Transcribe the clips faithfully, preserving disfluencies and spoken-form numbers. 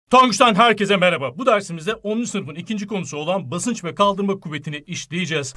Tonguç'tan herkese merhaba. Bu dersimizde onuncu sınıfın ikinci konusu olan basınç ve kaldırma kuvvetini işleyeceğiz.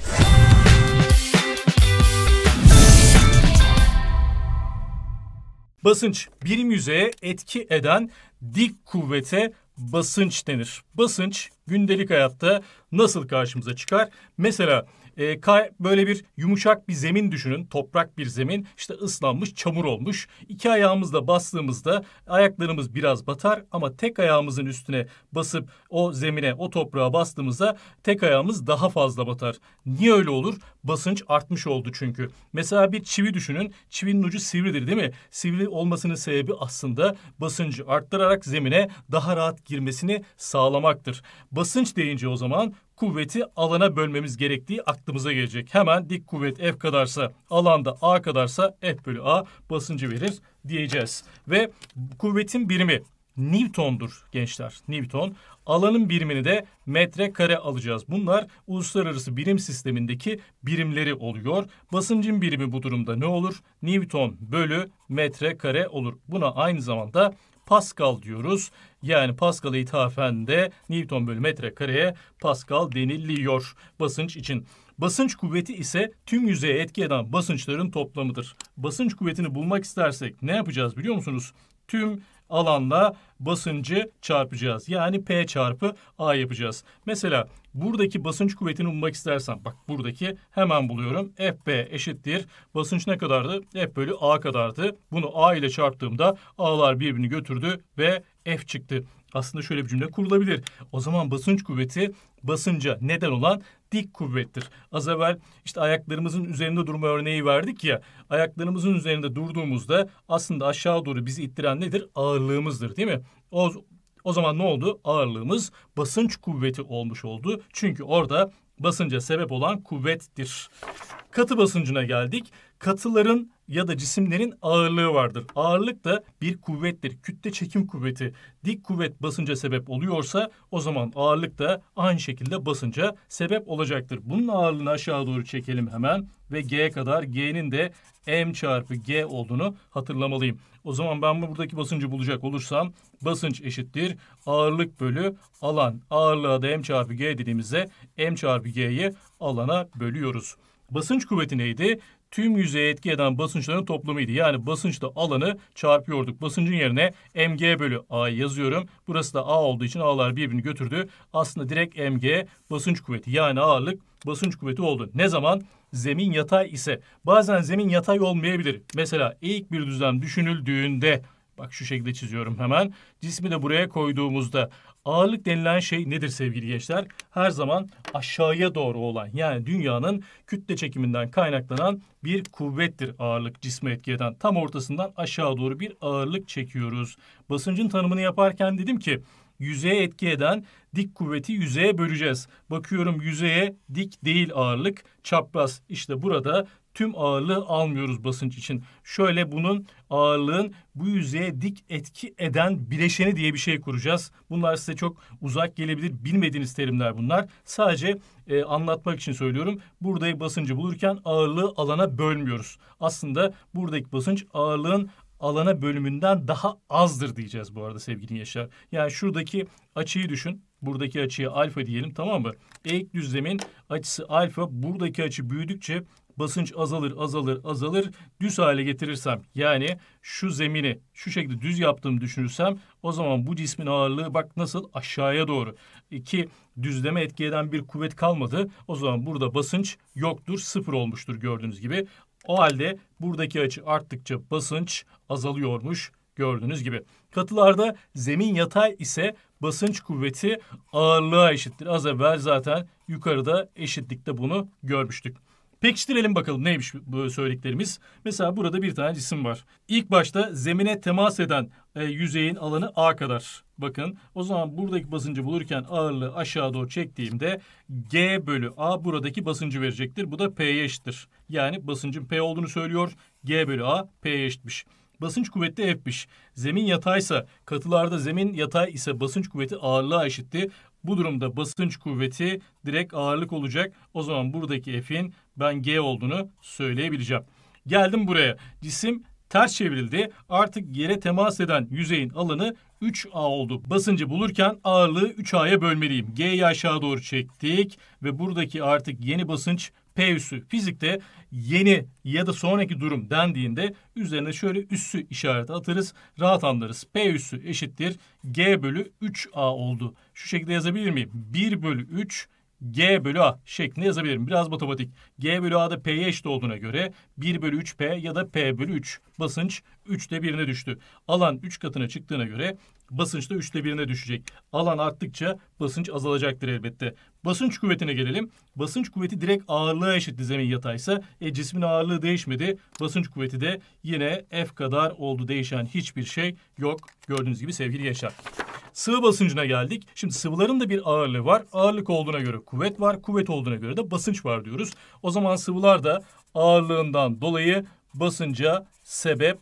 Basınç, birim yüzeye etki eden dik kuvvete basınç denir. Basınç gündelik hayatta nasıl karşımıza çıkar? Mesela e, böyle bir yumuşak bir zemin düşünün, toprak bir zemin, işte ıslanmış, çamur olmuş. İki ayağımızla bastığımızda ayaklarımız biraz batar ama tek ayağımızın üstüne basıp o zemine, o toprağa bastığımızda tek ayağımız daha fazla batar. Niye öyle olur? Basınç artmış oldu çünkü. Mesela bir çivi düşünün, çivinin ucu sivridir değil mi? Sivri olmasının sebebi aslında basıncı arttırarak zemine daha rahat girmesini sağlamaktır. Basınç deyince o zaman kuvveti alana bölmemiz gerektiği aklımıza gelecek. Hemen dik kuvvet F kadarsa, alanda A kadarsa F bölü A basıncı verir diyeceğiz. Ve kuvvetin birimi Newton'dur gençler. Newton. Alanın birimini de metre kare alacağız. Bunlar uluslararası birim sistemindeki birimleri oluyor. Basıncın birimi bu durumda ne olur? Newton bölü metre kare olur. Buna aynı zamanda Pascal diyoruz. Yani Pascal'a ithafen de Newton bölü metre kareye Pascal deniliyor basınç için. Basınç kuvveti ise tüm yüzeye etki eden basınçların toplamıdır. Basınç kuvvetini bulmak istersek ne yapacağız biliyor musunuz? Tüm alanla basıncı çarpacağız. Yani P çarpı A yapacağız. Mesela buradaki basınç kuvvetini bulmak istersem, bak buradaki hemen buluyorum. F B eşittir. Basınç ne kadardı? F bölü A kadardı. Bunu A ile çarptığımda A'lar birbirini götürdü ve F çıktı. Aslında şöyle bir cümle kurulabilir. O zaman basınç kuvveti basınca neden olan dik kuvvettir. Az evvel işte ayaklarımızın üzerinde durma örneği verdik ya. Ayaklarımızın üzerinde durduğumuzda aslında aşağı doğru bizi ittiren nedir? Ağırlığımızdır değil mi? O, o zaman ne oldu? Ağırlığımız basınç kuvveti olmuş oldu. Çünkü orada basınca sebep olan kuvvettir. Katı basıncına geldik. Katıların ya da cisimlerin ağırlığı vardır. Ağırlık da bir kuvvettir. Kütle çekim kuvveti. Dik kuvvet basınca sebep oluyorsa o zaman ağırlık da aynı şekilde basınca sebep olacaktır. Bunun ağırlığını aşağı doğru çekelim hemen ve G kadar, G'nin de M çarpı G olduğunu hatırlamalıyım. O zaman ben buradaki basıncı bulacak olursam basınç eşittir ağırlık bölü alan. Ağırlığa da M çarpı G dediğimizde M çarpı G'yi alana bölüyoruz. Basınç kuvveti neydi? Tüm yüzeye etki eden basınçların toplamıydı. Yani basınçla alanı çarpıyorduk. Basıncın yerine mg bölü a yazıyorum. Burası da a olduğu için a'lar birbirini götürdü. Aslında direkt mg basınç kuvveti yani ağırlık basınç kuvveti oldu. Ne zaman? Zemin yatay ise. Bazen zemin yatay olmayabilir. Mesela eğik bir düzlem düşünüldüğünde, bak şu şekilde çiziyorum hemen. Cismi de buraya koyduğumuzda ağırlık denilen şey nedir sevgili gençler? Her zaman aşağıya doğru olan, yani dünyanın kütle çekiminden kaynaklanan bir kuvvettir ağırlık cisme etki eden. Tam ortasından aşağı doğru bir ağırlık çekiyoruz. Basıncın tanımını yaparken dedim ki yüzeye etki eden dik kuvveti yüzeye böleceğiz. Bakıyorum yüzeye dik değil ağırlık, çapraz. İşte burada tüm ağırlığı almıyoruz basınç için. Şöyle bunun ağırlığın bu yüzeye dik etki eden bileşeni diye bir şey kuracağız. Bunlar size çok uzak gelebilir. Bilmediğiniz terimler bunlar. Sadece e, anlatmak için söylüyorum. Burada basıncı bulurken ağırlığı alana bölmüyoruz. Aslında buradaki basınç ağırlığın alana bölümünden daha azdır diyeceğiz bu arada sevgili gençler. Yani şuradaki açıyı düşün. Buradaki açıya alfa diyelim, tamam mı? Eğik düzlemin açısı alfa. Buradaki açı büyüdükçe basınç azalır, azalır, azalır. Düz hale getirirsem, yani şu zemini şu şekilde düz yaptığımı düşünürsem o zaman bu cismin ağırlığı bak nasıl aşağıya doğru. İki düzleme etki eden bir kuvvet kalmadı. O zaman burada basınç yoktur, sıfır olmuştur gördüğünüz gibi. O halde buradaki açı arttıkça basınç azalıyormuş gördüğünüz gibi. Katılarda zemin yatay ise basınç kuvveti ağırlığa eşittir. Az evvel zaten yukarıda eşitlikte bunu görmüştük. Pekiştirelim bakalım neymiş bu söylediklerimiz. Mesela burada bir tane cisim var. İlk başta zemine temas eden e, yüzeyin alanı A kadar. Bakın o zaman buradaki basıncı bulurken ağırlığı aşağı doğru çektiğimde G bölü A buradaki basıncı verecektir. Bu da P'ye eşittir. Yani basıncın P olduğunu söylüyor. G bölü A P'ye eşitmiş. Basınç kuvveti F'miş. Zemin yataysa, katılarda zemin yatay ise basınç kuvveti ağırlığa eşitti. Bu durumda basınç kuvveti direkt ağırlık olacak. O zaman buradaki F'in ben G olduğunu söyleyebileceğim. Geldim buraya. Cisim ters çevrildi. Artık yere temas eden yüzeyin alanı üç A oldu. Basıncı bulurken ağırlığı üç A'ya bölmeliyim. G'yi aşağı doğru çektik ve buradaki artık yeni basınç P üssü. Fizikte yeni ya da sonraki durum dendiğinde üzerine şöyle üssü işareti atarız. Rahat anlarız. P üssü eşittir G bölü üç A oldu. Şu şekilde yazabilir miyim? bir bölü üç G bölü A şeklinde yazabilirim. Biraz matematik. G bölü A'da P'ye eşit olduğuna göre bir bölü üç P ya da P bölü üç. Basınç üçte birine düştü. Alan üç katına çıktığına göre basınç da üçte birine düşecek. Alan arttıkça basınç azalacaktır elbette. Basınç kuvvetine gelelim. Basınç kuvveti direkt ağırlığa eşitti zemin yataysa. E cismin ağırlığı değişmedi. Basınç kuvveti de yine F kadar oldu. Değişen hiçbir şey yok. Gördüğünüz gibi sevgili gençler. Sıvı basıncına geldik. Şimdi sıvıların da bir ağırlığı var. Ağırlık olduğuna göre kuvvet var. Kuvvet olduğuna göre de basınç var diyoruz. O zaman sıvılar da ağırlığından dolayı basınca sebep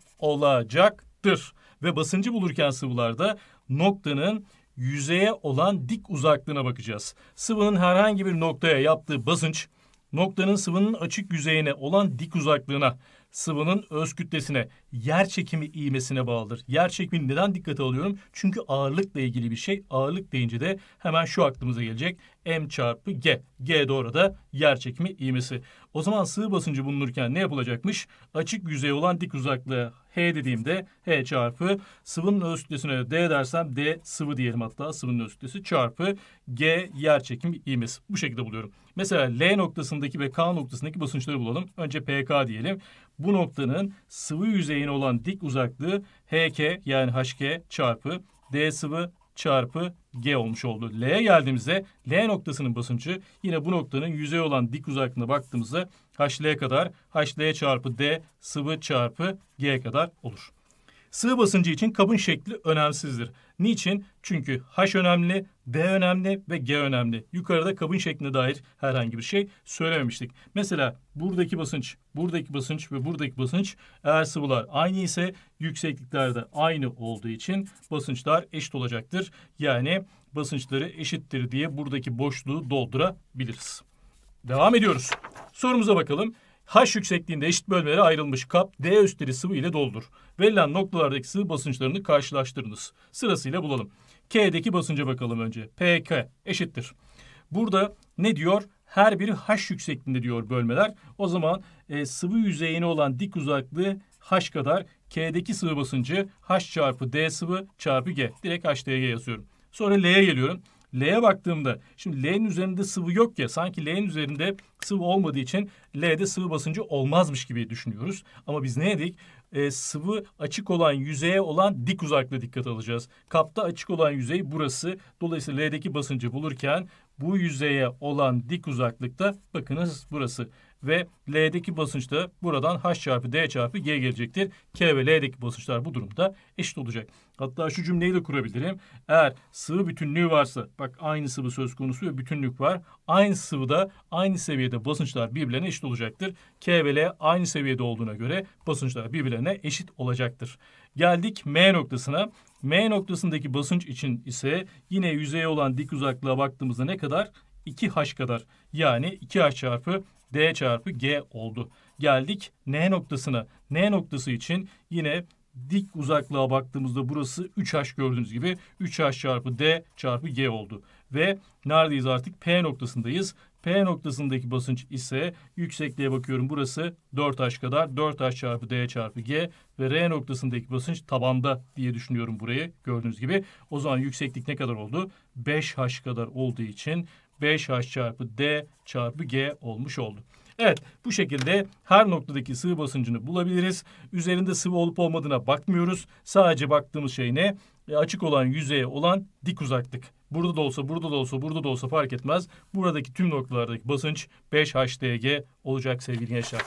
olacaktır. Ve basıncı bulurken sıvılarda noktanın yüzeye olan dik uzaklığına bakacağız. Sıvının herhangi bir noktaya yaptığı basınç, noktanın sıvının açık yüzeyine olan dik uzaklığına, sıvının öz kütlesine, yer çekimi ivmesine bağlıdır. Yer çekimini neden dikkate alıyorum? Çünkü ağırlıkla ilgili bir şey. Ağırlık deyince de hemen şu aklımıza gelecek. M çarpı G. G doğru da yer çekimi ivmesi. O zaman sıvı basıncı bulunurken ne yapılacakmış? Açık yüzey olan dik uzaklığı H dediğimde H çarpı sıvının öz kütlesine D dersem D sıvı diyelim hatta sıvının öz kütlesi çarpı G yer çekimi ivmesi. Bu şekilde buluyorum. Mesela L noktasındaki ve K noktasındaki basınçları bulalım. Önce P K diyelim. Bu noktanın sıvı yüzeyine olan dik uzaklığı H K yani H K çarpı D sıvı çarpı G olmuş oldu. L'ye geldiğimizde L noktasının basıncı yine bu noktanın yüzey olan dik uzaklığına baktığımızda H L kadar H L çarpı D sıvı çarpı G kadar olur. Sıvı basıncı için kabın şekli önemsizdir. Niçin? Çünkü H önemli, D önemli ve G önemli. Yukarıda kabın şekline dair herhangi bir şey söylememiştik. Mesela buradaki basınç, buradaki basınç ve buradaki basınç eğer sıvılar aynı ise yükseklikler de aynı olduğu için basınçlar eşit olacaktır. Yani basınçları eşittir diye buradaki boşluğu doldurabiliriz. Devam ediyoruz. Sorumuza bakalım. H yüksekliğinde eşit bölmelere ayrılmış kap D üstleri sıvı ile doldur. Verilen noktalardaki sıvı basınçlarını karşılaştırınız. Sırasıyla bulalım. K'deki basınca bakalım önce. P K eşittir. Burada ne diyor? Her biri H yüksekliğinde diyor bölmeler. O zaman e, sıvı yüzeyine olan dik uzaklığı H kadar. K'deki sıvı basıncı H çarpı D sıvı çarpı G. Direkt H D G yazıyorum. Sonra L'ye geliyorum. L'ye baktığımda şimdi L'nin üzerinde sıvı yok ya sanki L'nin üzerinde sıvı olmadığı için L'de sıvı basıncı olmazmış gibi düşünüyoruz. Ama biz ne dedik? Ee, sıvı açık olan yüzeye olan dik uzaklığı dikkat alacağız. Kapta açık olan yüzey burası. Dolayısıyla L'deki basıncı bulurken bu yüzeye olan dik uzaklıkta bakınız burası. Ve L'deki basınç da buradan H çarpı D çarpı G gelecektir. K ve L'deki basınçlar bu durumda eşit olacak. Hatta şu cümleyi de kurabilirim. Eğer sıvı bütünlüğü varsa, bak aynı sıvı söz konusu ve bütünlük var. Aynı sıvıda aynı seviyede basınçlar birbirlerine eşit olacaktır. K ve L aynı seviyede olduğuna göre basınçlar birbirlerine eşit olacaktır. Geldik M noktasına. M noktasındaki basınç için ise yine yüzeye olan dik uzaklığa baktığımızda ne kadar? iki H kadar. Yani iki H çarpı D çarpı G oldu. Geldik N noktasına. N noktası için yine dik uzaklığa baktığımızda burası üç H gördüğünüz gibi üç H çarpı D çarpı G oldu. Ve neredeyiz artık? P noktasındayız. P noktasındaki basınç ise yüksekliğe bakıyorum burası dört H kadar dört H çarpı D çarpı G ve R noktasındaki basınç tabanda diye düşünüyorum burayı gördüğünüz gibi. O zaman yükseklik ne kadar oldu? beş H kadar olduğu için beş H çarpı D çarpı G olmuş oldu. Evet bu şekilde her noktadaki sıvı basıncını bulabiliriz. Üzerinde sıvı olup olmadığına bakmıyoruz. Sadece baktığımız şey ne? E, açık olan yüzeye olan dik uzaklık. Burada da olsa, burada da olsa, burada da olsa fark etmez. Buradaki tüm noktalardaki basınç beş H D G olacak sevgili gençler.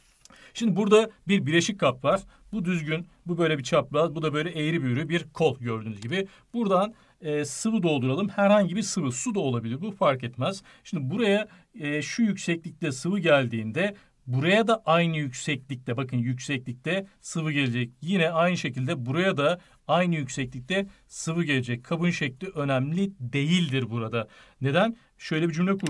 Şimdi burada bir bileşik kap var. Bu düzgün, bu böyle bir çapraz, bu da böyle eğri büğrü bir kol gördüğünüz gibi. Buradan e, sıvı dolduralım. Herhangi bir sıvı, su da olabilir, bu fark etmez. Şimdi buraya e, şu yükseklikte sıvı geldiğinde buraya da aynı yükseklikte, bakın yükseklikte sıvı gelecek. Yine aynı şekilde buraya da aynı yükseklikte sıvı gelecek. Kabın şekli önemli değildir burada. Neden? Şöyle bir cümle kurdum.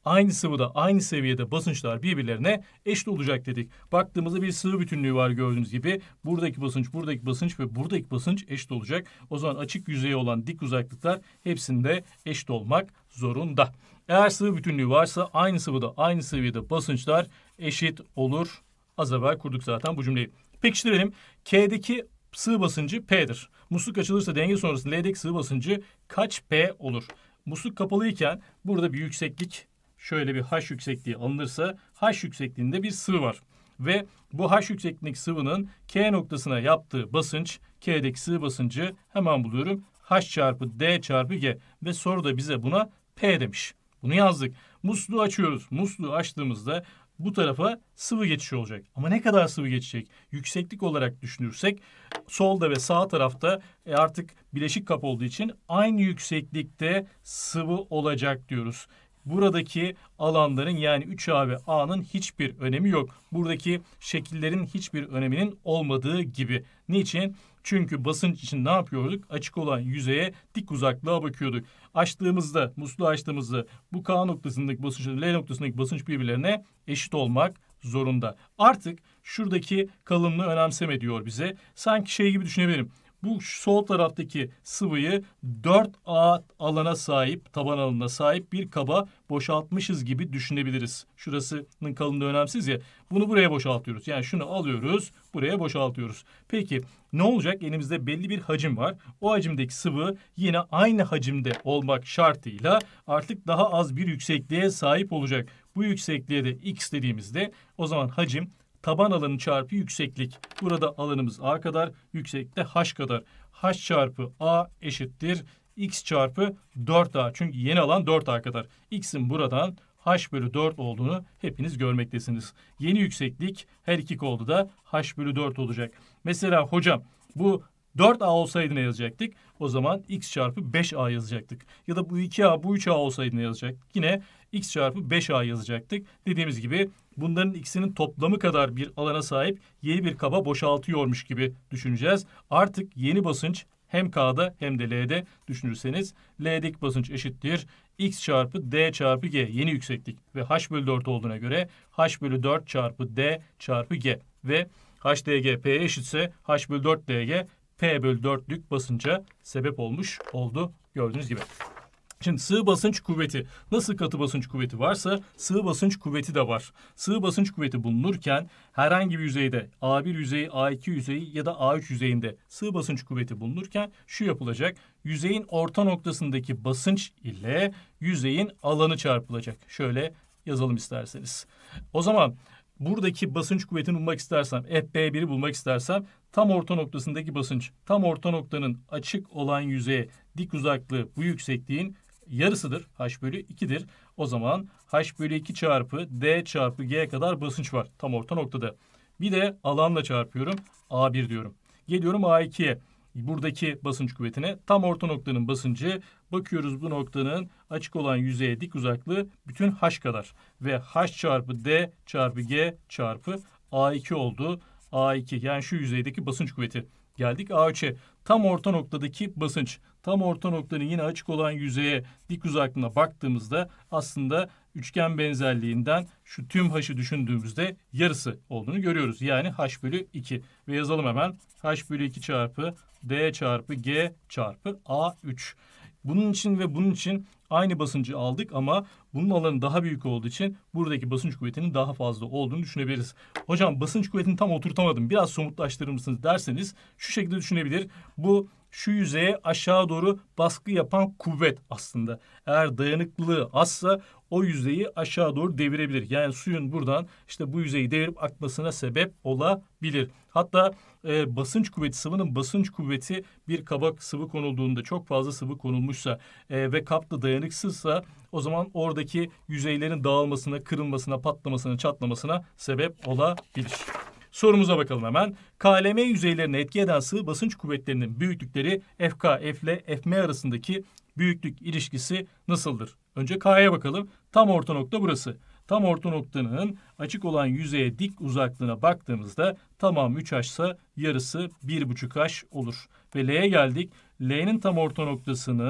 aynı sıvıda aynı seviyede basınçlar birbirlerine eşit olacak dedik. Baktığımızda bir sıvı bütünlüğü var gördüğünüz gibi. Buradaki basınç, buradaki basınç ve buradaki basınç eşit olacak. O zaman açık yüzeye olan dik uzaklıklar hepsinde eşit olmak zorunda. Eğer sıvı bütünlüğü varsa aynı sıvıda aynı seviyede basınçlar eşit olur. Az evvel kurduk zaten bu cümleyi. Pekiştirelim. K'deki sıvı basıncı P'dir. Musluk açılırsa denge sonrası L'deki sıvı basıncı kaç P olur? Musluk kapalıyken burada bir yükseklik, şöyle bir H yüksekliği alınırsa H yüksekliğinde bir sıvı var. Ve bu H yüksekliğindeki sıvının K noktasına yaptığı basınç, K'deki sıvı basıncı hemen buluyorum. H çarpı D çarpı G ve soruda bize buna P demiş. Bunu yazdık. Musluğu açıyoruz. Musluğu açtığımızda bu tarafa sıvı geçişi olacak. Ama ne kadar sıvı geçecek? Yükseklik olarak düşünürsek solda ve sağ tarafta e artık bileşik kap olduğu için aynı yükseklikte sıvı olacak diyoruz. Buradaki alanların yani üç A ve A'nın hiçbir önemi yok. Buradaki şekillerin hiçbir öneminin olmadığı gibi. Niçin? Çünkü basınç için ne yapıyorduk? Açık olan yüzeye dik uzaklığa bakıyorduk. Açtığımızda, musluğu açtığımızda bu K noktasındaki basınç ile L noktasındaki basınç birbirlerine eşit olmak zorunda. Artık şuradaki kalınlığı önemseme diyor bize. Sanki şey gibi düşünebilirim. Bu sol taraftaki sıvıyı dört A alana sahip, taban alanına sahip bir kaba boşaltmışız gibi düşünebiliriz. Şurasının kalınlığı önemsiz ya. Bunu buraya boşaltıyoruz. Yani şunu alıyoruz, buraya boşaltıyoruz. Peki ne olacak? Elimizde belli bir hacim var. O hacimdeki sıvı yine aynı hacimde olmak şartıyla artık daha az bir yüksekliğe sahip olacak. Bu yüksekliğe de X dediğimizde o zaman hacim taban alanı çarpı yükseklik. Burada alanımız A kadar, yükseklikte H kadar. H çarpı A eşittir X çarpı dört A. Çünkü yeni alan dört A kadar. X'in buradan H bölü dört olduğunu hepiniz görmektesiniz. Yeni yükseklik her iki kolda da H bölü dört olacak. Mesela hocam bu dört A olsaydı ne yazacaktık? O zaman X çarpı beş A yazacaktık. Ya da bu iki A, bu üç A olsaydı ne yazacaktık? Yine X çarpı beş A yazacaktık. Dediğimiz gibi bunların ikisinin toplamı kadar bir alana sahip yeni bir kaba boşaltıyormuş gibi düşüneceğiz. Artık yeni basınç hem K'da hem de L'de düşünürseniz L'deki basınç eşittir X çarpı D çarpı G yeni yükseklik ve H bölü dört olduğuna göre H bölü dört çarpı D çarpı G ve H D G P'ye eşitse H bölü dört D G P bölü dörtlük basınca sebep olmuş oldu gördüğünüz gibi. Şimdi sıvı basınç kuvveti. Nasıl katı basınç kuvveti varsa sıvı basınç kuvveti de var. Sıvı basınç kuvveti bulunurken herhangi bir yüzeyde A bir yüzeyi, A iki yüzeyi ya da A üç yüzeyinde sıvı basınç kuvveti bulunurken şu yapılacak. Yüzeyin orta noktasındaki basınç ile yüzeyin alanı çarpılacak. Şöyle yazalım isterseniz. O zaman buradaki basınç kuvvetini bulmak istersem, F B bir'i bulmak istersem tam orta noktasındaki basınç, tam orta noktanın açık olan yüzeye dik uzaklığı bu yüksekliğin yarısıdır. H bölü iki'dir. O zaman H bölü iki çarpı D çarpı G kadar basınç var tam orta noktada. Bir de alanla çarpıyorum. A bir diyorum. Geliyorum A iki'ye. Buradaki basınç kuvvetine tam orta noktanın basıncı, bakıyoruz bu noktanın açık olan yüzeye dik uzaklığı bütün H kadar. Ve H çarpı D çarpı G çarpı A iki oldu. A iki yani şu yüzeydeki basınç kuvveti. Geldik A üç'e. Tam orta noktadaki basınç. Tam orta noktanın yine açık olan yüzeye dik uzaklığına baktığımızda aslında üçgen benzerliğinden şu tüm H'ı düşündüğümüzde yarısı olduğunu görüyoruz. Yani H bölü iki. Ve yazalım hemen. H bölü iki çarpı D çarpı G çarpı A üç. Bunun için ve bunun için aynı basıncı aldık ama bunun alanı daha büyük olduğu için buradaki basınç kuvvetinin daha fazla olduğunu düşünebiliriz. Hocam basınç kuvvetini tam oturtamadım, biraz somutlaştırır mısınız derseniz şu şekilde düşünebilir. Bu şu yüzeye aşağı doğru baskı yapan kuvvet aslında. Eğer dayanıklılığı azsa o yüzeyi aşağı doğru devirebilir. Yani suyun buradan işte bu yüzeyi devirip akmasına sebep olabilir. Hatta e, basınç kuvveti, sıvının basınç kuvveti bir kaba sıvı konulduğunda, çok fazla sıvı konulmuşsa e, ve kap da dayanıksızsa o zaman oradaki yüzeylerin dağılmasına, kırılmasına, patlamasına, çatlamasına sebep olabilir. Sorumuza bakalım hemen. K L M yüzeylerine etki eden sıvı basınç kuvvetlerinin büyüklükleri F K, F L, F M arasındaki büyüklük ilişkisi nasıldır? Önce K'ya bakalım. Tam orta nokta burası. Tam orta noktanın açık olan yüzeye dik uzaklığına baktığımızda tamam üç H ise yarısı bir buçuk H olur. Ve L'ye geldik. L'nin tam orta noktasının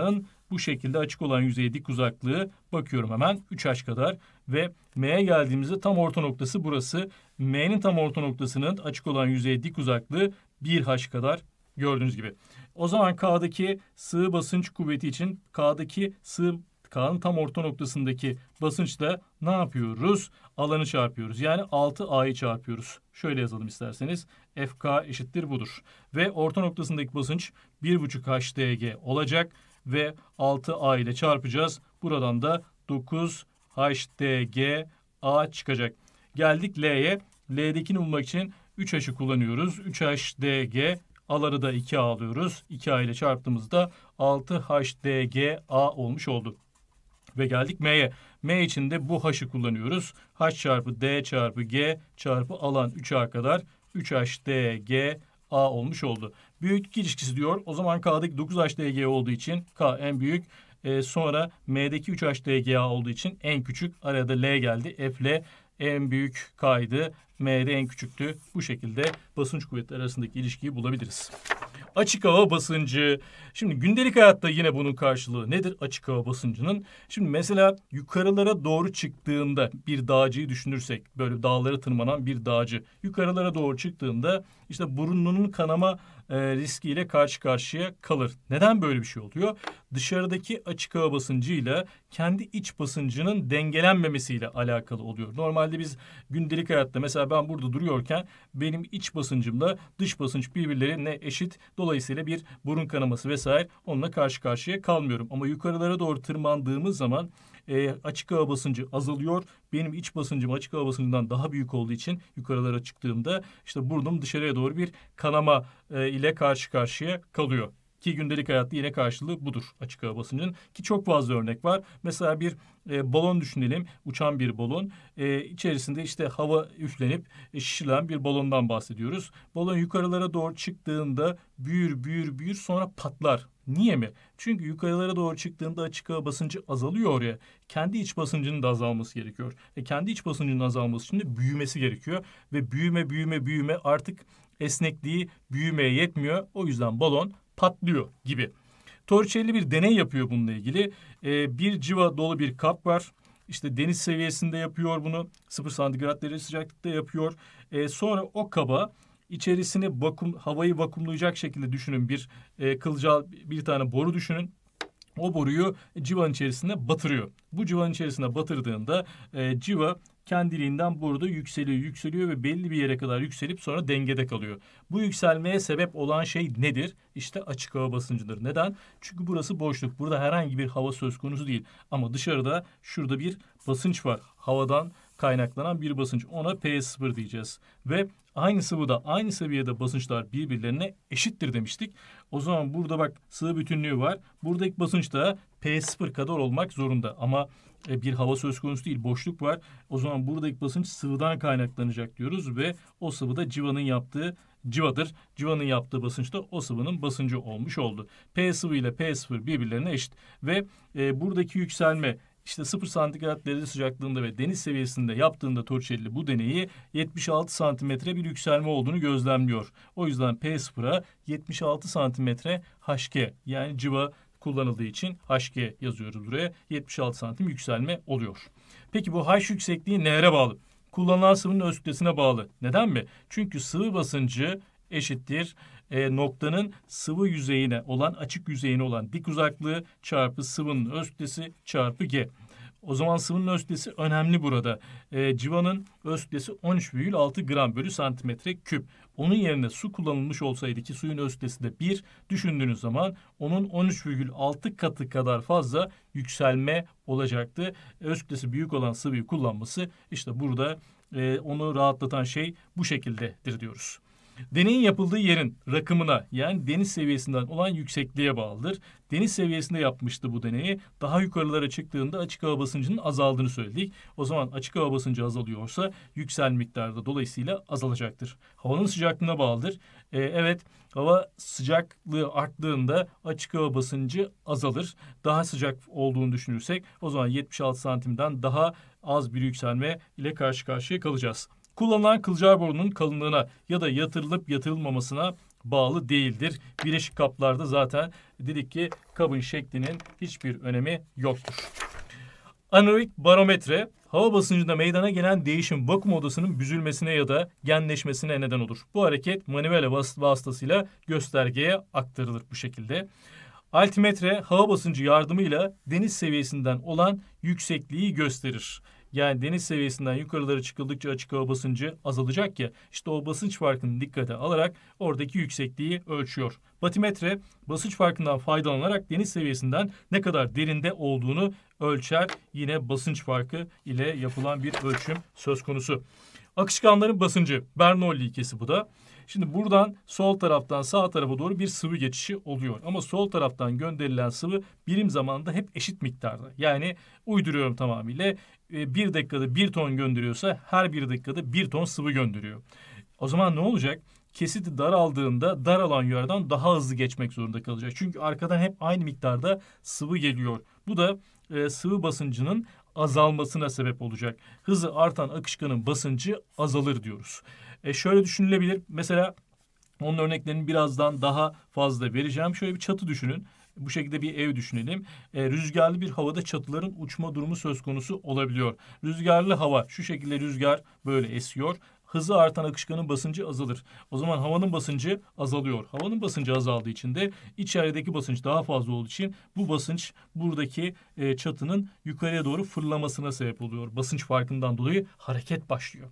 Bu şekilde açık olan yüzeye dik uzaklığı bakıyorum hemen üç h kadar ve M'ye geldiğimizde tam orta noktası burası. M'nin tam orta noktasının açık olan yüzeye dik uzaklığı bir h kadar gördüğünüz gibi. O zaman K'daki sığ basınç kuvveti için K'daki sığ K'nın tam orta noktasındaki basınçla ne yapıyoruz? Alanı çarpıyoruz. Yani altı a'yı çarpıyoruz. Şöyle yazalım isterseniz. F K eşittir budur. Ve orta noktasındaki basınç bir buçuk h d g olacak. Ve altı a ile çarpacağız. Buradan da dokuz h d g a çıkacak. Geldik L'ye. L'dekini bulmak için üç h'ı kullanıyoruz. üç h d g, A'ları da iki a alıyoruz. iki a ile çarptığımızda altı h d g a olmuş oldu. Ve geldik M'ye. M için de bu h'ı kullanıyoruz. H çarpı D çarpı G çarpı alan üç a kadar üç h d g a olmuş oldu. Büyüklük ilişkisi diyor. O zaman K'daki dokuz h d g olduğu için K en büyük. E, sonra M'deki üç h d g a olduğu için en küçük. Arada L geldi. F L en büyük K'ydı. M'de en küçüktü. Bu şekilde basınç kuvvetleri arasındaki ilişkiyi bulabiliriz. Açık hava basıncı. Şimdi gündelik hayatta yine bunun karşılığı nedir açık hava basıncının? Şimdi mesela yukarılara doğru çıktığında bir dağcıyı düşünürsek, böyle dağlara tırmanan bir dağcı yukarılara doğru çıktığında işte burnunun kanama e, riskiyle karşı karşıya kalır. Neden böyle bir şey oluyor? Dışarıdaki açık hava basıncıyla kendi iç basıncının dengelenmemesiyle alakalı oluyor. Normalde biz gündelik hayatta mesela ben burada duruyorken benim iç basıncımla dış basınç birbirlerine eşit. Dolayısıyla bir burun kanaması vesaire onunla karşı karşıya kalmıyorum. Ama yukarılara doğru tırmandığımız zaman e, açık hava basıncı azalıyor. Benim iç basıncım açık hava basıncından daha büyük olduğu için yukarılara çıktığımda işte burnum dışarıya doğru bir kanama e, ile karşı karşıya kalıyor. Ki gündelik hayatta yine karşılığı budur açık hava basıncının. Ki çok fazla örnek var. Mesela bir e, balon düşünelim. Uçan bir balon. E, içerisinde işte hava üflenip e, şişirilen bir balondan bahsediyoruz. Balon yukarılara doğru çıktığında büyür büyür büyür sonra patlar. Niye mi? Çünkü yukarılara doğru çıktığında açık hava basıncı azalıyor ya. Kendi iç basıncının da azalması gerekiyor. E, kendi iç basıncının azalması için de büyümesi gerekiyor. Ve büyüme büyüme büyüme artık esnekliği büyümeye yetmiyor. O yüzden balon patlıyor gibi. Torricelli bir deney yapıyor bununla ilgili. Ee, bir civa dolu bir kap var. İşte deniz seviyesinde yapıyor bunu. sıfır santigrat derece sıcaklıkta yapıyor. Ee, sonra o kaba içerisine vakum, havayı vakumlayacak şekilde düşünün. Bir e, kılcal bir tane boru düşünün. O boruyu civanın içerisine batırıyor. Bu civanın içerisine batırdığında e, civa kendiliğinden burada yükseliyor, yükseliyor ve belli bir yere kadar yükselip sonra dengede kalıyor. Bu yükselmeye sebep olan şey nedir? İşte açık hava basıncıdır. Neden? Çünkü burası boşluk. Burada herhangi bir hava söz konusu değil. Ama dışarıda şurada bir basınç var. Havadan kaynaklanan bir basınç. Ona P sıfır diyeceğiz. Ve aynı sıvıda aynı seviyede basınçlar birbirlerine eşittir demiştik. O zaman burada bak sıvı bütünlüğü var. Buradaki basınç da P sıfır kadar olmak zorunda. Ama e, bir hava söz konusu değil, boşluk var. O zaman buradaki basınç sıvıdan kaynaklanacak diyoruz ve o sıvıda civanın yaptığı civadır. Civanın yaptığı basınç da o sıvının basıncı olmuş oldu. P sıvı ile P sıfır birbirlerine eşit ve e, buradaki yükselme İşte sıfır santigrat derece sıcaklığında ve deniz seviyesinde yaptığında Torricelli bu deneyi yetmiş altı santimetre bir yükselme olduğunu gözlemliyor. O yüzden P sıfıra yetmiş altı santimetre H G yani civa kullanıldığı için H G yazıyoruz buraya. yetmiş altı santim yükselme oluyor. Peki bu H yüksekliği nelere bağlı? Kullanılan sıvının öz kütlesine bağlı. Neden mi? Çünkü sıvı basıncı eşittir e, noktanın sıvı yüzeyine olan açık yüzeyine olan dik uzaklığı çarpı sıvının öz kütlesi çarpı G. O zaman sıvının öz kütlesi önemli burada. E, civanın öz kütlesi on üç virgül altı gram bölü santimetre küp. Onun yerine su kullanılmış olsaydı ki suyun öz kütlesi de bir düşündüğünüz zaman onun on üç virgül altı katı kadar fazla yükselme olacaktı. Öz kütlesi büyük olan sıvıyı kullanması işte burada e, onu rahatlatan şey bu şekildedir diyoruz. Deneyin yapıldığı yerin rakımına yani deniz seviyesinden olan yüksekliğe bağlıdır. Deniz seviyesinde yapmıştı bu deneyi. Daha yukarılara çıktığında açık hava basıncının azaldığını söyledik. O zaman açık hava basıncı azalıyorsa yüksel miktarı da dolayısıyla azalacaktır. Havanın sıcaklığına bağlıdır. Ee, evet hava sıcaklığı arttığında açık hava basıncı azalır. Daha sıcak olduğunu düşünürsek o zaman yetmiş altı santimden daha az bir yükselme ile karşı karşıya kalacağız. Kullanılan kılcal borunun kalınlığına ya da yatırılıp yatırılmamasına bağlı değildir. Bileşik kaplarda zaten dedik ki kabın şeklinin hiçbir önemi yoktur. Anaerobik barometre hava basıncında meydana gelen değişim vakum odasının büzülmesine ya da genleşmesine neden olur. Bu hareket manivela vasıtasıyla göstergeye aktarılır bu şekilde. Altimetre hava basıncı yardımıyla deniz seviyesinden olan yüksekliği gösterir. Yani deniz seviyesinden yukarılara çıkıldıkça açık hava basıncı azalacak ya, işte o basınç farkını dikkate alarak oradaki yüksekliği ölçüyor. Batimetre basınç farkından faydalanarak deniz seviyesinden ne kadar derinde olduğunu ölçer. Yine basınç farkı ile yapılan bir ölçüm söz konusu. Akışkanların basıncı, Bernoulli ilkesi bu da. Şimdi buradan sol taraftan sağ tarafa doğru bir sıvı geçişi oluyor. Ama sol taraftan gönderilen sıvı birim zamanda hep eşit miktarda. Yani uyduruyorum tamamıyla. Bir dakikada bir ton gönderiyorsa her bir dakikada bir ton sıvı gönderiyor. O zaman ne olacak? Kesiti daraldığında daralan yerden daha hızlı geçmek zorunda kalacak. Çünkü arkadan hep aynı miktarda sıvı geliyor. Bu da e, sıvı basıncının azalmasına sebep olacak. Hızı artan akışkanın basıncı azalır diyoruz. E şöyle düşünülebilir. Mesela onun örneklerini birazdan daha fazla vereceğim. Şöyle bir çatı düşünün. Bu şekilde bir ev düşünelim. E, rüzgarlı bir havada çatıların uçma durumu söz konusu olabiliyor. Rüzgarlı hava, şu şekilde rüzgar böyle esiyor. Hızı artan akışkanın basıncı azalır. O zaman havanın basıncı azalıyor. Havanın basıncı azaldığı için de içerideki basınç daha fazla olduğu için bu basınç buradaki e, çatının yukarıya doğru fırlamasına sebep oluyor. Basınç farkından dolayı hareket başlıyor.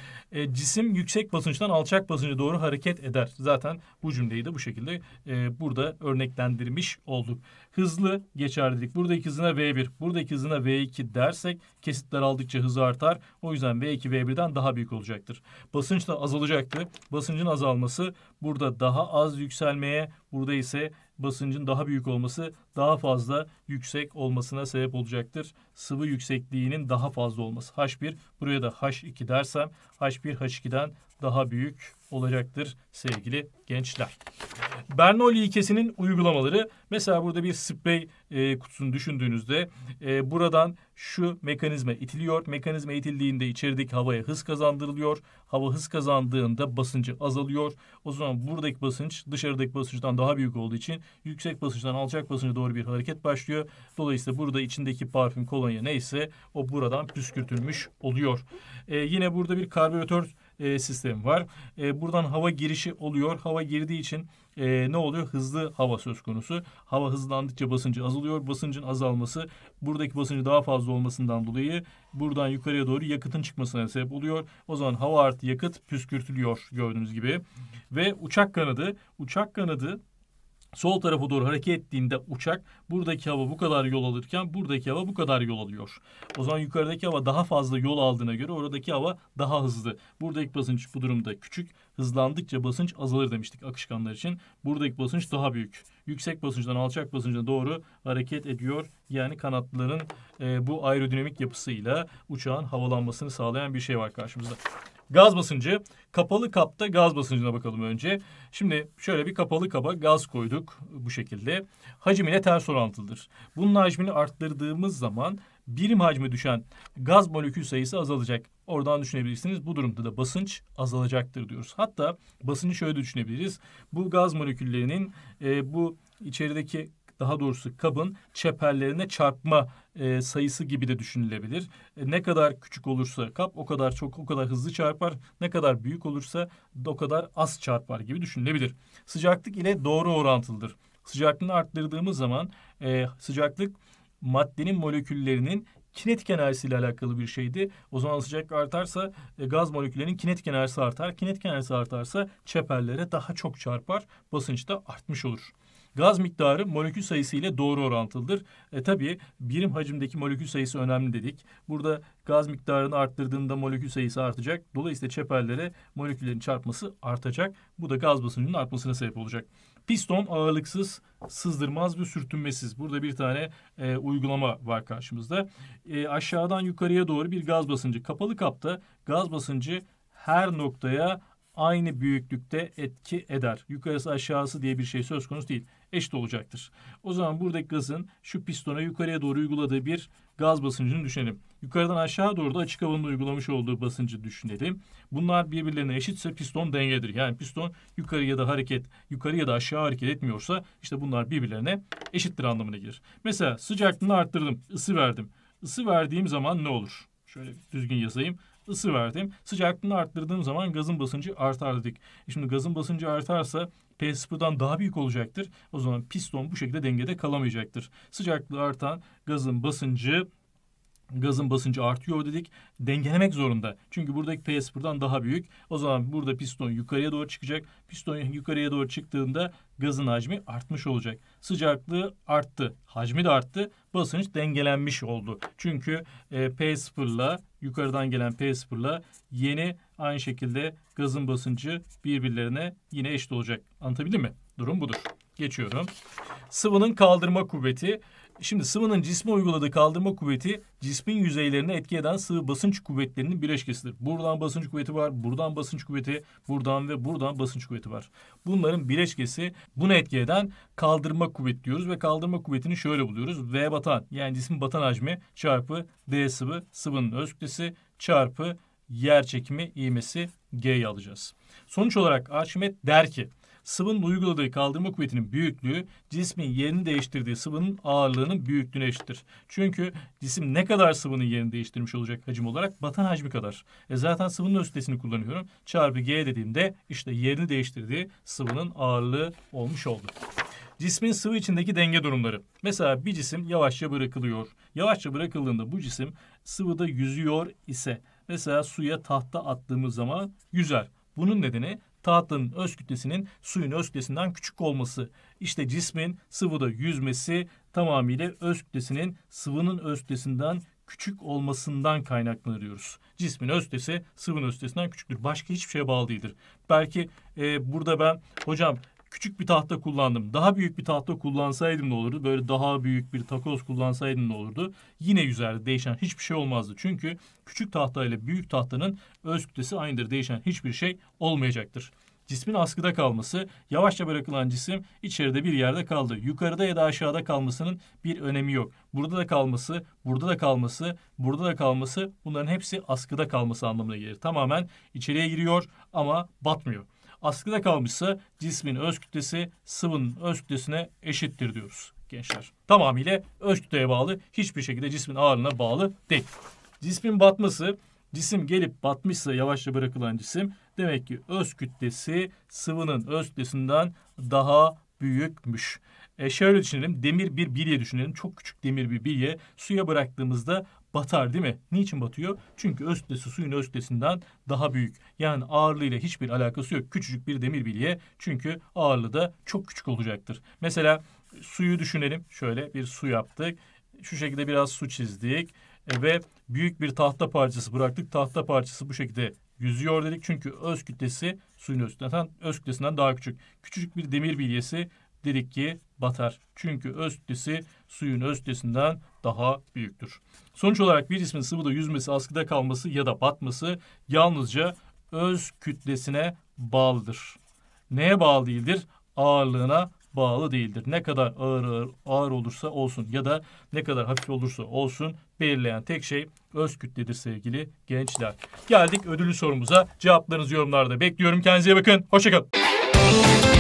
E, cisim yüksek basınçtan alçak basınca doğru hareket eder. Zaten bu cümleyi de bu şekilde e, burada örneklendirmiş olduk. Hızlı geçer dedik. Buradaki hızına V bir, buradaki hızına V iki dersek kesitler aldıkça hızı artar. O yüzden V iki V birden daha büyük olacaktır. Basınç da azalacaktı. Basıncın azalması burada daha az yükselmeye, burada ise basıncın daha büyük olması daha fazla yüksek olmasına sebep olacaktır. Sıvı yüksekliğinin daha fazla olması. H bir, buraya da H iki dersem H bir H iki'den daha büyük olacaktır sevgili gençler. Bernoulli ilkesinin uygulamaları, mesela burada bir sprey e, kutusunu düşündüğünüzde e, buradan şu mekanizma itiliyor. Mekanizma itildiğinde içerideki havaya hız kazandırılıyor. Hava hız kazandığında basıncı azalıyor. O zaman buradaki basınç dışarıdaki basınçtan daha büyük olduğu için yüksek basınçtan alçak basınca doğru bir hareket başlıyor. Dolayısıyla burada içindeki parfüm, kolonya neyse o buradan püskürtülmüş oluyor. E, yine burada bir karbüratör e, sistemi var. E, buradan hava girişi oluyor. Hava girdiği için e, ne oluyor? Hızlı hava söz konusu. Hava hızlandıkça basıncı azalıyor. Basıncın azalması buradaki basıncı daha fazla olmasından dolayı buradan yukarıya doğru yakıtın çıkmasına sebep oluyor. O zaman hava artı yakıt püskürtülüyor gördüğünüz gibi. Ve uçak kanadı, uçak kanadı sol tarafa doğru hareket ettiğinde uçak buradaki hava bu kadar yol alırken buradaki hava bu kadar yol alıyor. O zaman yukarıdaki hava daha fazla yol aldığına göre oradaki hava daha hızlı. Buradaki basınç bu durumda küçük. Hızlandıkça basınç azalır demiştik akışkanlar için. Buradaki basınç daha büyük. Yüksek basınçtan alçak basınca doğru hareket ediyor. Yani kanatların e, bu aerodinamik yapısıyla uçağın havalanmasını sağlayan bir şey var karşımızda. Gaz basıncı. Kapalı kapta gaz basıncına bakalım önce. Şimdi şöyle bir kapalı kaba gaz koyduk bu şekilde. Hacim ile ters orantılıdır. Bunun hacmini arttırdığımız zaman birim hacmi düşen gaz molekül sayısı azalacak. Oradan düşünebilirsiniz. Bu durumda da basınç azalacaktır diyoruz. Hatta basıncı şöyle düşünebiliriz. Bu gaz moleküllerinin e, bu içerideki, daha doğrusu kabın çeperlerine çarpma e, sayısı gibi de düşünülebilir. E, ne kadar küçük olursa kap o kadar çok, o kadar hızlı çarpar. Ne kadar büyük olursa o kadar az çarpar gibi düşünülebilir. Sıcaklık ile doğru orantılıdır. Sıcaklığını arttırdığımız zaman e, sıcaklık maddenin moleküllerinin kinetik enerjisiyle alakalı bir şeydi. O zaman sıcaklık artarsa e, gaz moleküllerinin kinetik enerjisi artar. Kinetik enerjisi artarsa çeperlere daha çok çarpar. Basınç da artmış olur. Gaz miktarı molekül sayısı ile doğru orantılıdır. E tabii birim hacimdeki molekül sayısı önemli dedik. Burada gaz miktarını arttırdığında molekül sayısı artacak. Dolayısıyla çeperlere moleküllerin çarpması artacak. Bu da gaz basıncının artmasına sebep olacak. Piston ağırlıksız, sızdırmaz ve sürtünmesiz. Burada bir tane e, uygulama var karşımızda. E, aşağıdan yukarıya doğru bir gaz basıncı. Kapalı kapta gaz basıncı her noktaya aynı büyüklükte etki eder. Yukarısı aşağısı diye bir şey söz konusu değil. eşit olacaktır. O zaman buradaki gazın şu pistona yukarıya doğru uyguladığı bir gaz basıncını düşünelim. Yukarıdan aşağı doğru da açık havanın uygulamış olduğu basıncı düşünelim. Bunlar birbirlerine eşitse piston dengedir. Yani piston yukarı ya da hareket, yukarı ya da aşağı hareket etmiyorsa işte bunlar birbirlerine eşittir anlamına gelir. Mesela sıcaklığını arttırdım, ısı verdim. Isı verdiğim zaman ne olur? Şöyle düzgün yazayım. Isı verdim. Sıcaklığını arttırdığım zaman gazın basıncı artar dedik. E şimdi gazın basıncı artarsa P sıfırdan daha büyük olacaktır. O zaman piston bu şekilde dengede kalamayacaktır. Sıcaklığı artan gazın basıncı Gazın basıncı artıyor dedik. Dengelemek zorunda. Çünkü buradaki P sıfırdan daha büyük. O zaman burada piston yukarıya doğru çıkacak. Piston yukarıya doğru çıktığında gazın hacmi artmış olacak. Sıcaklığı arttı. Hacmi de arttı. Basınç dengelenmiş oldu. Çünkü e, P sıfırla yukarıdan gelen P sıfırla yeni aynı şekilde gazın basıncı birbirlerine yine eşit olacak. Anlatabildim mi? Durum budur. Geçiyorum. Sıvının kaldırma kuvveti. Şimdi sıvının cisme uyguladığı kaldırma kuvveti cismin yüzeylerine etki eden sıvı basınç kuvvetlerinin bileşkesidir. Buradan basınç kuvveti var, buradan basınç kuvveti, buradan ve buradan basınç kuvveti var. Bunların bileşkesi buna etki eden kaldırma kuvveti diyoruz ve kaldırma kuvvetini şöyle buluyoruz. V batan yani cismin batan hacmi çarpı D sıvı sıvının öz kütlesi çarpı yer çekimi ivmesi G'yi alacağız. Sonuç olarak Arşimet der ki sıvının uyguladığı kaldırma kuvvetinin büyüklüğü cismin yerini değiştirdiği sıvının ağırlığının büyüklüğüne eşittir. Çünkü cisim ne kadar sıvının yerini değiştirmiş olacak hacim olarak? Batan hacmi kadar. E zaten sıvının öz kütlesini kullanıyorum. Çarpı G dediğimde işte yerini değiştirdiği sıvının ağırlığı olmuş oldu. Cismin sıvı içindeki denge durumları. Mesela bir cisim yavaşça bırakılıyor. Yavaşça bırakıldığında bu cisim sıvıda yüzüyor ise mesela suya tahta attığımız zaman yüzer. Bunun nedeni tahtanın öz kütlesinin suyun öz kütlesinden küçük olması. İşte cismin sıvıda yüzmesi tamamıyla öz kütlesinin sıvının öz kütlesinden küçük olmasından kaynaklanıyoruz. Cismin öz kütlesi sıvının öz kütlesinden küçüktür. Başka hiçbir şeye bağlı değildir. Belki e, burada ben hocam küçük bir tahta kullandım. Daha büyük bir tahta kullansaydım ne olurdu? Böyle daha büyük bir takoz kullansaydım ne olurdu? Yine yüzerdi. Değişen hiçbir şey olmazdı. Çünkü küçük tahta ile büyük tahtanın öz kütlesi aynıdır. Değişen hiçbir şey olmayacaktır. Cismin askıda kalması, yavaşça bırakılan cisim içeride bir yerde kaldı. Yukarıda ya da aşağıda kalmasının bir önemi yok. Burada da kalması, burada da kalması, burada da kalması bunların hepsi askıda kalması anlamına gelir. Tamamen içeriye giriyor ama batmıyor. Askıda kalmışsa cismin öz kütlesi sıvının öz kütlesine eşittir diyoruz gençler. Tamamıyla öz kütleye bağlı, hiçbir şekilde cismin ağırlığına bağlı değil. Cismin batması, cisim gelip batmışsa yavaşça bırakılan cisim demek ki öz kütlesi sıvının öz kütlesinden daha büyükmüş. E şöyle düşünelim, demir bir bilye düşünelim. Çok küçük demir bir bilye suya bıraktığımızda batar değil mi? Niçin batıyor? Çünkü öz kütlesi suyun öz kütlesinden daha büyük. Yani ağırlığıyla hiçbir alakası yok. Küçücük bir demir bilye çünkü ağırlığı da çok küçük olacaktır. Mesela suyu düşünelim. Şöyle bir su yaptık. Şu şekilde biraz su çizdik. E, ve büyük bir tahta parçası bıraktık. Tahta parçası bu şekilde yüzüyor dedik. Çünkü öz kütlesi suyun öz kütlesinden, öz kütlesinden daha küçük. Küçücük bir demir bilyesi dedik ki batar. Çünkü öz kütlesi suyun öz kütlesinden daha büyüktür. Sonuç olarak bir cismin sıvıda yüzmesi, askıda kalması ya da batması yalnızca öz kütlesine bağlıdır. Neye bağlı değildir? Ağırlığına bağlı değildir. Ne kadar ağır, ağır ağır olursa olsun ya da ne kadar hafif olursa olsun belirleyen tek şey öz kütledir sevgili gençler. Geldik ödüllü sorumuza. Cevaplarınızı yorumlarda bekliyorum. Kendinize iyi bakın. Hoşça kalın.